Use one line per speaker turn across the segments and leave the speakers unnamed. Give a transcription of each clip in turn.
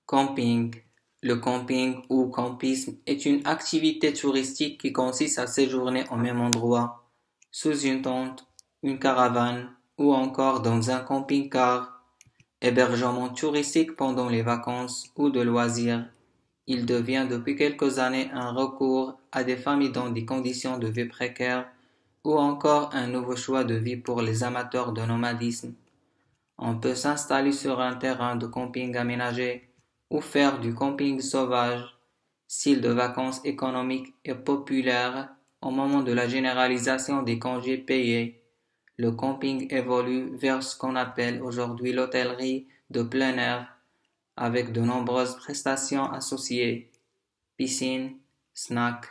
Camping. Le camping ou campisme est une activité touristique qui consiste à séjourner au même endroit, sous une tente, une caravane ou encore dans un camping-car. Hébergement touristique pendant les vacances ou de loisirs. Il devient depuis quelques années un recours à des familles dans des conditions de vie précaires ou encore un nouveau choix de vie pour les amateurs de nomadisme. On peut s'installer sur un terrain de camping aménagé ou faire du camping sauvage, style de vacances économiques et populaire au moment de la généralisation des congés payés. Le camping évolue vers ce qu'on appelle aujourd'hui l'hôtellerie de plein air, avec de nombreuses prestations associées, piscine, snacks.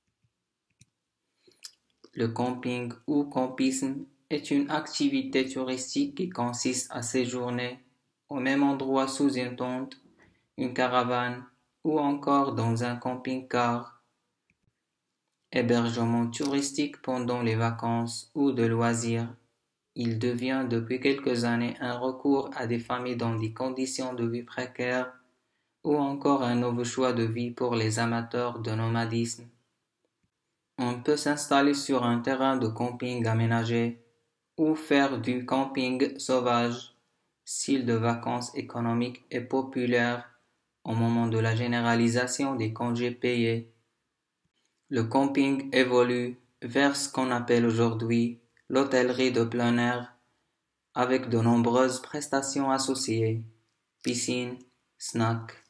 Le camping ou campisme est une activité touristique qui consiste à séjourner au même endroit sous une tente, une caravane ou encore dans un camping-car. Hébergement touristique pendant les vacances ou de loisirs. Il devient depuis quelques années un recours à des familles dans des conditions de vie précaires ou encore un nouveau choix de vie pour les amateurs de nomadisme. On peut s'installer sur un terrain de camping aménagé ou faire du camping sauvage, style de vacances économiques et populaire au moment de la généralisation des congés payés. Le camping évolue vers ce qu'on appelle aujourd'hui l'hôtellerie de plein air, avec de nombreuses prestations associées, piscine, snacks.